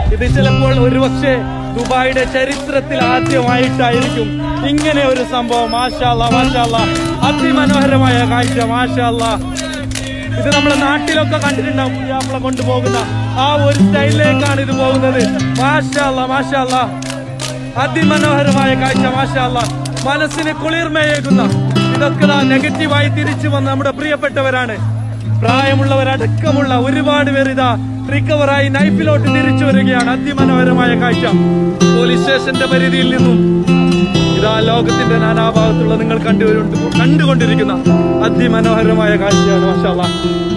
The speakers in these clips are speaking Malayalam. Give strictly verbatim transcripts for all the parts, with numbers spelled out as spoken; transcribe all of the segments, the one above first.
ഇത് ചിലപ്പോൾ ഒരുപക്ഷെ ദുബായിയുടെ ചരിത്രത്തിൽ ആദ്യമായിട്ടായിരിക്കും ഇങ്ങനെ ഒരു സംഭവം. മാഷാ അല്ലാഹ് മാഷാ അല്ലാഹ്, അതിമനോഹരമായ കാഴ്ച. മാഷാ അല്ലാഹ്, ഇത് നമ്മുടെ നാട്ടിലൊക്കെ കണ്ടിട്ടുണ്ടാവും. പുതിയാപ്പിള കൊണ്ടുപോകുന്ന ആ ഒരു സ്റ്റൈലിലേക്കാണ് ഇത് പോകുന്നത്. മാഷാ അല്ലാഹ് മാഷാ അല്ലാഹ്, അതിമനോഹരമായ കാഴ്ച. മാഷാ അല്ലാഹ്, മനസ്സിന് കുളിർമയേകുന്ന ഇതൊക്കെ നെഗറ്റീവായി തിരിച്ചു വന്ന നമ്മുടെ പ്രിയപ്പെട്ടവരാണ്. പ്രായമുള്ളവരടക്കമുള്ള ഒരുപാട് പേർ ഇതാ റിക്കവറായി നൈഫിലോട്ട് തിരിച്ചു വരികയാണ്. അതിമനോഹരമായ കാഴ്ച. പോലീസ് സ്റ്റേഷന്റെ പരിധിയിൽ നിന്നും ഇതാ ലോകത്തിന്റെ നാനാഭാഗത്തുള്ള നിങ്ങൾ കണ്ടു കണ്ടുകൊണ്ടിരിക്കുന്ന അതിമനോഹരമായ കാഴ്ചയാണ്. മാഷാ അല്ലാഹ്,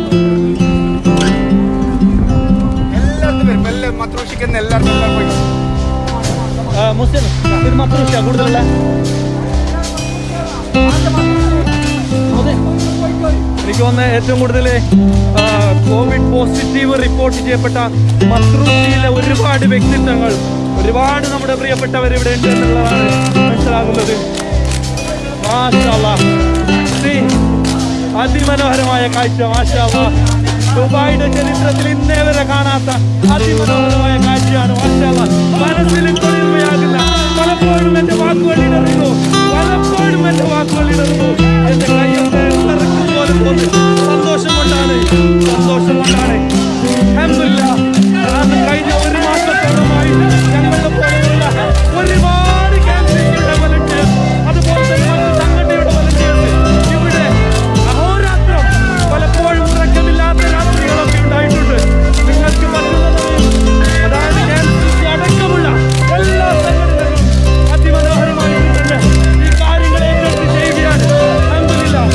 മുസ്ലിം മത്രൂഷ കൂടുതലുള്ള എനിക്ക് തോന്നുന്നത് ഏറ്റവും കൂടുതൽ കോവിഡ് പോസിറ്റീവ് റിപ്പോർട്ട് ചെയ്യപ്പെട്ട മത്രൂഷിയിലെ ഒരുപാട് വ്യക്തിത്വങ്ങൾ, ഒരുപാട് നമ്മുടെ പ്രിയപ്പെട്ടവർ ഇവിടെ ഉണ്ട് എന്നുള്ളതാണ് മനസ്സിലാകുന്നത്. മാഷാ അല്ലാഹ്, അതിമനോഹരമായ കാഴ്ച. മാഷാ അല്ലാഹ്, ദുബായിയുടെ ചരിത്രത്തിൽ ഇന്നേ വരെ കാണാത്ത അതിമനോഹരമായ കാഴ്ചയാണ്. മാഷാ അല്ലാഹ്, മനസ്സിൽ കുളിർമയാകുന്ന, പലപ്പോഴും എന്റെ വാക്കുകൾ ഇടറുന്നു, പലപ്പോഴും എന്റെ വാക്കുകൾ ഇടറുന്നു. എന്റെ കൈയൊക്കെ ഇറക്കും പോലെ തോന്നി. സന്തോഷം കൊണ്ടാണ്, സന്തോഷം കൊണ്ടാണ്. അൽഹംദുലില്ലാഹ്, കാരണം കഴിഞ്ഞ ഒരു മാസത്തോളമായി ഞങ്ങളുടെ പോലെയുള്ള ഒരുപാട് ക്യാൻസറിന്റെ വോളണ്ടിയേഴ്സ്, അതുപോലെ തന്നെ മറ്റ് സംഘടനയുടെ വോളണ്ടിയേഴ്സ് ഇവിടെ അഹോരാത്രം പലപ്പോഴും ഉറക്കമില്ലാത്ത രാത്രികളൊക്കെ ഉണ്ടായിട്ടുണ്ട്. നിങ്ങൾക്ക് പറ്റുന്നതും അതായത് ക്യാൻസർ അടക്കമുള്ള എല്ലാ സംഘടനകളും അതിമനോഹരമായിട്ടുണ്ട് ഈ കാര്യങ്ങൾ ഏറ്റെടുത്ത് ചെയ്യുകയാണ്. അൽഹംദുലില്ലാഹ്,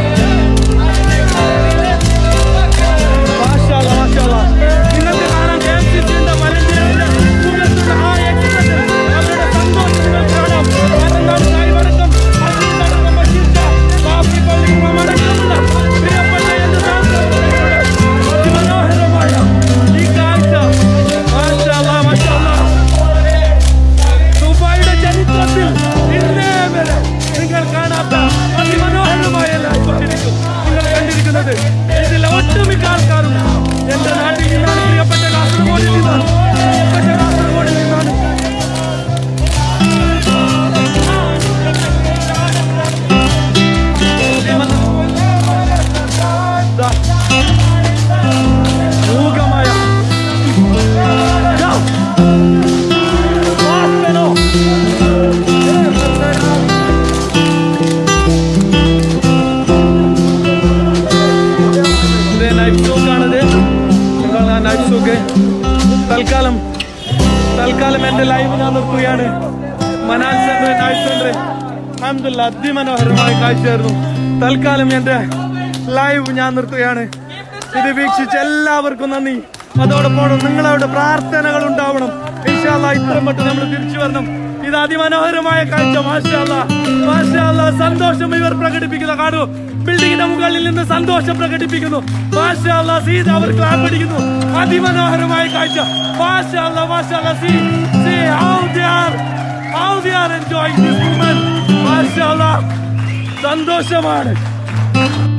മാഷാ അല്ലാഹ് മാഷാ അല്ലാഹ്, നിങ്ങൾക്ക് കാണാം ക്യാൻസറിന്റെ വോളണ്ടിയേഴ്സിന്റെ മുഖത്തുള്ള ആ എക്സ്പ്രഷൻ, അവരുടെ സന്തോഷം നിങ്ങൾ കാണാം. പാലക്കാട് സായിബടക്കം അടക്കം വശിഷ്ഠ കാഫി പള്ളി അടക്കമുള്ള പ്രിയപ്പെട്ട എന്റെ സഹോദരങ്ങളെ, അതിമനോഹരമായ ഈ കാഴ്ച. മാഷാ അല്ലാഹ് മാഷാ അല്ലാഹ്, ദുബായിയുടെ ചരിത്രത്തിൽ ഇന്നേ വരെ നിങ്ങൾ കാണാത്ത അതിമനോഹരമായ ലൈവായിരിക്കും നിങ്ങൾ കണ്ടിരിക്കുന്നത്. ഇതിൽ ഒട്ടുമിക്ക ആൾക്കാരും എന്റെ നാട്ടിൽ നിന്നാണ്, പ്രിയപ്പെട്ട കാസർഗോഡിൽ നിന്നാണ്, പ്രിയപ്പെട്ട കാസർഗോഡിൽ നിന്നാണ്. മൂകമായ തൽക്കാലം തൽക്കാലം എന്റെ ലൈവ് ഞാൻ നിർത്തുകയാണ്. മനാൽ സെന്റർ നൈറ്റ് സെന്റർ അൽഹംദുലില്ലാഹ് അതിമനോഹരമായ കാഴ്ചയായിരുന്നു. തൽക്കാലം എന്റെ ലൈവ് ഞാൻ നിർത്തുകയാണ്. ഇത് വീക്ഷിച്ച എല്ലാവർക്കും നന്ദി. അതോടൊപ്പം നിങ്ങളവിടെ പ്രാർത്ഥനകൾ ഉണ്ടാവണം. ഇൻഷാ അല്ലാഹ് ഇത്രയും പെട്ടെന്ന് നമ്മൾ തിരിച്ചു വരണം. ഇത് അതിമനോഹരമായ കാഴ്ച. മാഷാ അല്ലാഹ് മാഷാ അല്ലാഹ്, സന്തോഷം ഇവർ പ്രകടിപ്പിക്കുന്ന കാണൂ. ബിൽഡിങ്ങിന്റെ മുകളിൽ നിന്ന് സന്തോഷം പ്രകടിപ്പിക്കുന്നു. മാഷാ അല്ലാഹ്, സീ അവർ ക്ലാപ്പ് അടിക്കുന്നു. അതിമനോഹരമായ കാഴ്ച. മാഷാ അല്ലാഹ് മാഷാ അല്ലാഹ്, see see how they are how they are enjoying this movement. മാഷാ അല്ലാഹ്, സന്തോഷമാണ്.